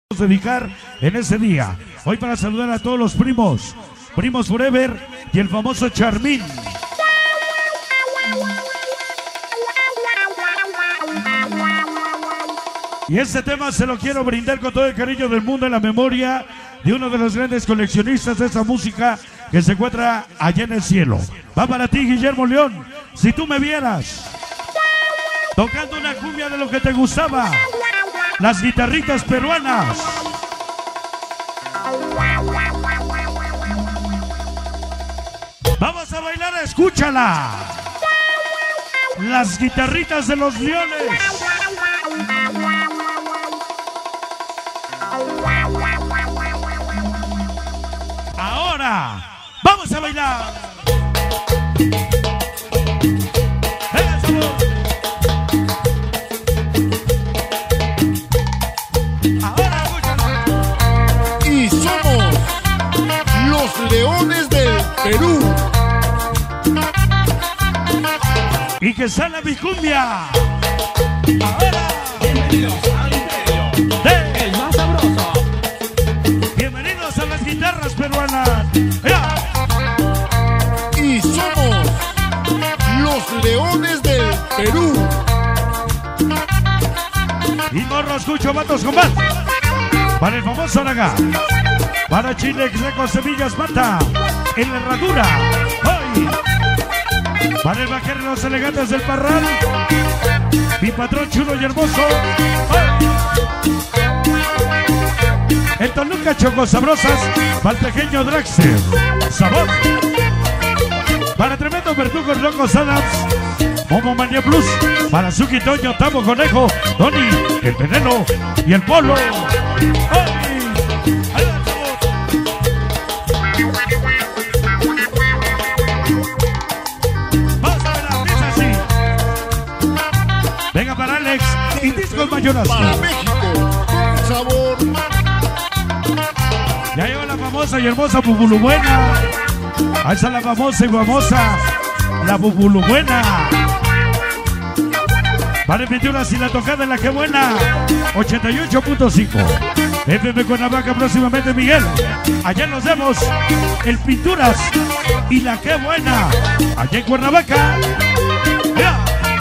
dedicar en ese día. Hoy para saludar a todos los primos Forever y el famoso Charmín. Y este tema se lo quiero brindar con todo el cariño del mundo en la memoria de uno de los grandes coleccionistas de esa música que se encuentra allá en el cielo. Va para ti, Guillermo León. Si tú me vieras tocando una cumbia de lo que te gustaba, las guitarritas peruanas. Vamos a bailar, escúchala. Las guitarritas de los leones. Ahora, vamos a bailar. Ahora, y somos los Leones del Perú. Y que sale mi cumbia. Ahora, bienvenidos al imperio el más sabroso. Bienvenidos a las guitarras peruanas. Y somos los Leones del Perú. Y morro, escucho vatos con más. Para el famoso Aragá. Para Chile, Execo, Semillas, Mata. En la herradura. Hoy. Para el vaquero y los elegantes del Parral. Mi patrón chulo y hermoso. ¡Ay! El Toluca, Chocos Sabrosas. Para el pequeño Draxler. Sabor. Para tremendo Verdugo, Locos Adams. Momo Mania Plus. Para Suki, Toño, Tamo, Conejo, Tony, el Veneno y el Polo. ¡Ay! Venga para Alex y Discos Mayorazgo. Para México, con sabor. Ya llegó la famosa y hermosa Bubulu Buena. Ahí está la famosa y famosa, la Bubulu Buena. Para Pinturas y la tocada en la que buena. 88.5. FM Cuernavaca próximamente, Miguel. Allá nos vemos. El Pinturas y la que buena. Allá en Cuernavaca. ¡Ya!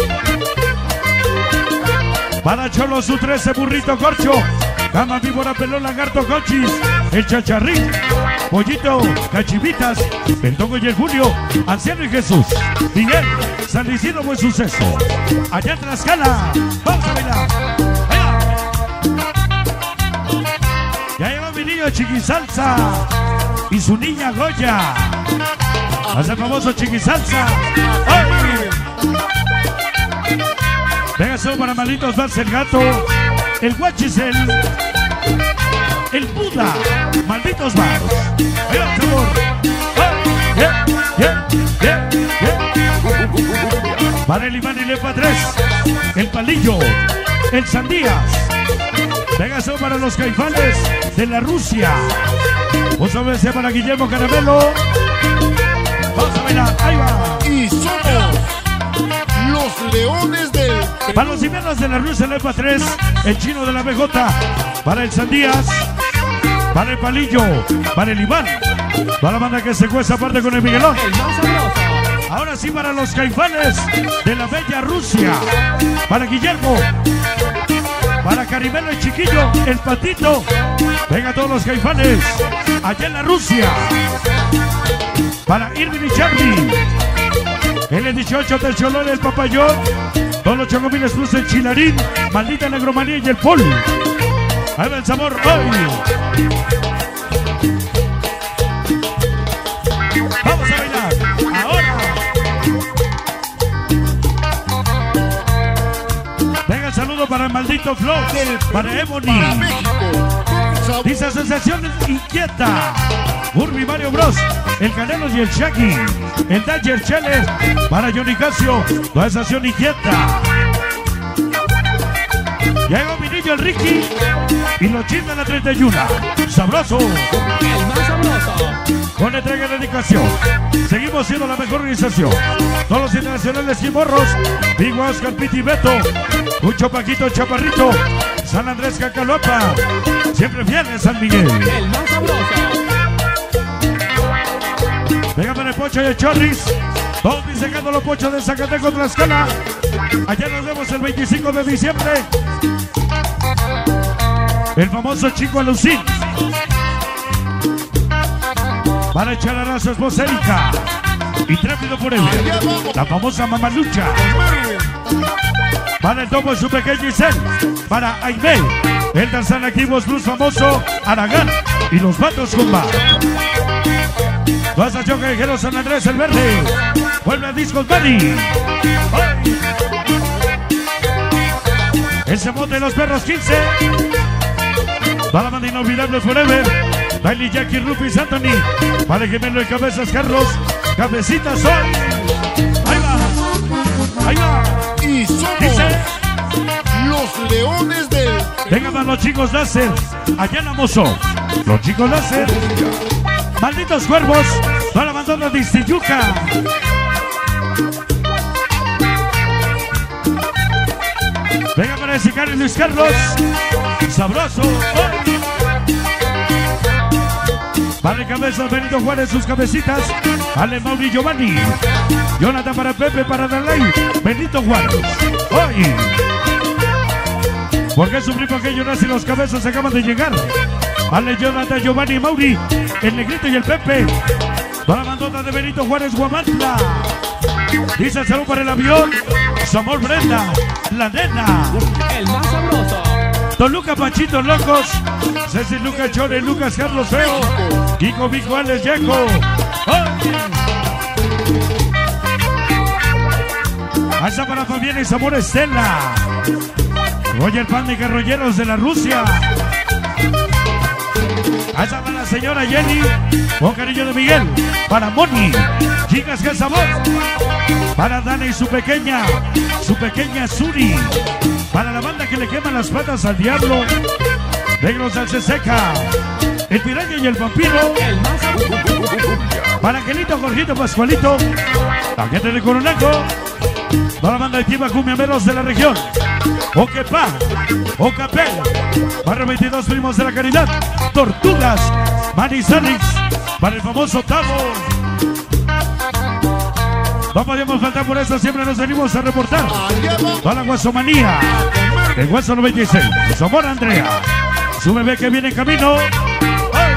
Para Cholo, su 13, Burrito, Corcho, Cama, Víbora, Pelón, Lagarto, Conchis, el Chacharrín, Pollito, Cachivitas, el Togo y el Julio, Anciano y Jesús, Miguel, San Isidro, Buen Suceso, allá en Tlaxcala. Vamos a bailar. ¡Allá! Ya llegó mi niño Chiquisalsa y su niña Goya. Hace el famoso Chiquisalsa. ¡Ay! Venga, solo para Malitos Vals, el Gato, el Guachisel, el Buda, Malditos Vals. ¡Ahí va, sabor! Para el Iván y Lepa 3, el Palillo, el Sandías. Venga, solo para los Caifanes de la Rusia. Un saludo para Guillermo Caramelo. Vamos a bailar, ahí va. Y somos los Leones del Perú. Para los inviernos de la Rusia, Lepa 3, el Chino de la BJ, para el Sandías, para el Palillo, para el Iván, para la banda que se cuesta aparte con el Miguelón. El más sabroso. Ahora sí para los Caifanes de la bella Rusia, para Guillermo, para Carimelo el Chiquillo, el Patito. Venga todos los Caifanes, allá en la Rusia, para Irving y Charlie, el 18 del Cholón, el Papayón, todos los Chocomiles Plus, el Chilarín, Maldita Negromanía y el Pol. Ahí va el sabor hoy. Vamos a bailar. Ahora. Venga el saludo para el Maldito Flow, para Ebony. Para México, con sabor. Dice Sensaciones Inquieta. Urbi, Mario Bros, el Canelo y el Shaggy, el Danger Challenge, para Johnny Casio, la sensación inquieta. Llegó mi niño el Ricky y los chismes de la 31. Sabroso. El más sabroso. Con entrega y dedicación. Seguimos siendo la mejor organización. Todos los internacionales y morros. Big Oscar, Piti, Beto, Mucho Paquito, Chaparrito, San Andrés, Cacaloapa, Siempre fiel en San Miguel. El más sabroso. Venga para el Pocho y el Chorris. Todos disecando los Pochos de Zacatecas, Tlaxcala. Allá nos vemos el 25 de diciembre. El famoso Chico Alucín. Para echar a su esposa Erika. Y Tráfido Forever. La famosa Mamalucha. Para el Topo y su pequeña Giselle. Para Aimee. El Tarzán Activos Blues famoso Aragán. Y los Vatos Comba. Vas a Choquejero San Andrés el Verde. Vuelve a Discos Bunny. Ese bote de los perros 15. Va la banda inolvidable Forever. Bailey, Jackie, Rufus, Anthony. Para el gemelo de cabezas Carlos. Cabecitas hoy. Ahí va. Ahí va. Y somos Dice. los Leones del... Vengan más los chicos láser. Allá en Amozo. Los chicos láser. Malditos cuervos. No la abandona de Iztiyuca. Venga para el sicario Luis Carlos. Sabroso. Vale cabezas Benito Juárez, sus cabecitas. Ale Mauri Giovanni. Jonathan para Pepe, para Dalai. Benito Juárez. Hoy. ¿Por qué sufrir porque Jonas y los cabezas acaban de llegar? Ale Jonathan, Giovanni y Mauri. El Negrito y el Pepe. Para la bandota de Benito Juárez, Guamantla. Dice el saludo para el avión. Samor Brenda. La nena. El más sabroso. Don Luca Panchito Locos. Ceci Lucas Chore, Lucas Carlos Feo. Kiko Vico Alex Yeco. Alza para Fabián y Zamor Estela. Roger Pan de Carrolleros de la Rusia. Alza para la señora Jenny. Con cariño de Miguel. Para Moni. Chicas que sabor. Para Dana y su pequeña Suri. Para la banda que le queman las patas al diablo. Negros al Seca. El Piraña y el Vampiro. El más sabroso. Para Angelito, Jorgito, Pascualito. La gente de Coronango. Para la banda activa Cumbiameros de la región. Oquepa. Ocapel. Para 22 primos de la caridad. Tortugas. Manizalix. Para el famoso Tavo. No podíamos faltar por eso, siempre nos venimos a reportar. Para la Guasomanía. El Guaso 96. Somor Andrea. Su bebé que viene en camino. ¡Ay!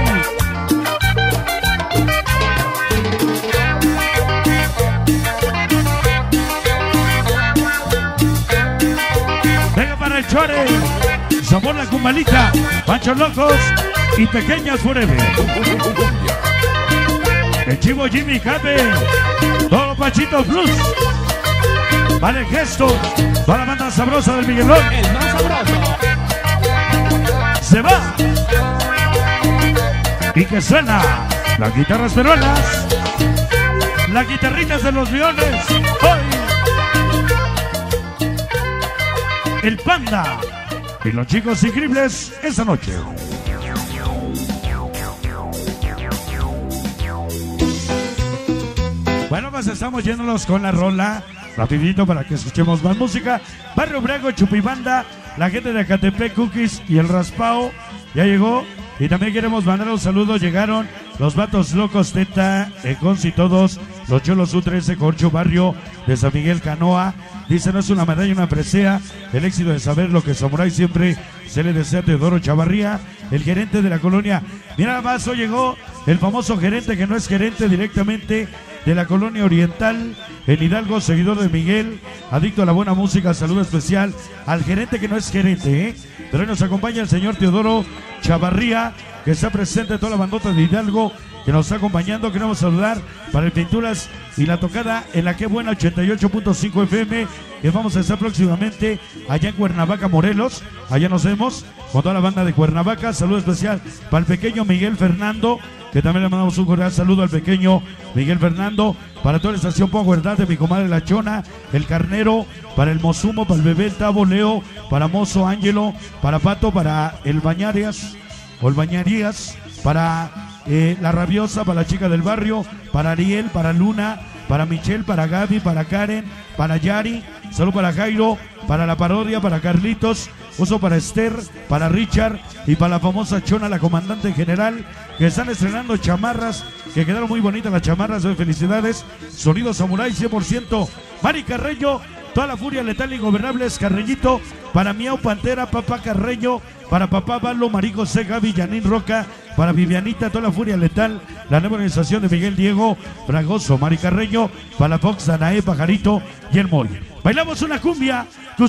Venga para el Chore. Somor la Cumbalita. Panchos Locos. Y Pequeñas Forever. El Chivo Jimmy Cabe. Todos los Pachitos Blues. Vale Gesto. Toda la banda sabrosa del Miguelón. El más sabroso. Se va. Y que suena las guitarras peruanas. Las guitarritas de los Leones. Hoy. El Panda. Y los chicos increíbles esta noche. Bueno, pues estamos yéndonos con la rola. Rapidito para que escuchemos más música. Barrio Bravo, Chupibanda, la gente de Acatepec, Cookies y el Raspao ya llegó. Y también queremos mandar un saludo. Llegaron los Vatos Locos, Teta, Econs y todos. Los Cholos U13, Corcho, Barrio de San Miguel, Canoa. Dice, no es una medalla, una presea. El éxito de saber lo que Samurai siempre se le desea a Teodoro Chavarría, el gerente de la colonia. Mira nada más, hoy llegó el famoso gerente que no es gerente directamente de la colonia oriental, el Hidalgo, seguidor de Miguel, adicto a la buena música. Saludo especial al gerente que no es gerente, pero hoy nos acompaña el señor Teodoro Chavarría, que está presente toda la bandota de Hidalgo, que nos está acompañando. Queremos saludar para el Pinturas y la tocada en la que buena 88.5 FM, que vamos a estar próximamente allá en Cuernavaca, Morelos. Allá nos vemos con toda la banda de Cuernavaca. Saludo especial para el pequeño Miguel Fernando, que también le mandamos un cordial saludo al pequeño Miguel Fernando. Para toda la estación Power de mi comadre La Chona, el Carnero, para el Mozumo, para el bebé el Tavo, Leo, para Mozo, Ángelo, para Pato, para el Bañarias, o el Bañarías, para la Rabiosa, para la chica del barrio, para Ariel, para Luna, para Michelle, para Gaby, para Karen, para Yari, Salud para Jairo, para la parodia, para Carlitos, uso para Esther, para Richard y para la famosa Chona, la comandante general, que están estrenando chamarras, que quedaron muy bonitas las chamarras. Felicidades. Sonido Samurai 100%. Mari Carreño, toda la furia letal ingobernables, Carreñito, para Miau Pantera, Papá Carreño, para Papá Balo, Marico Sega, Villanín Roca, para Vivianita, toda la furia letal, la nueva organización de Miguel Diego Fragoso, Mari Carreño, para Fox, Danae, Pajarito y el Moy. Bailamos una cumbia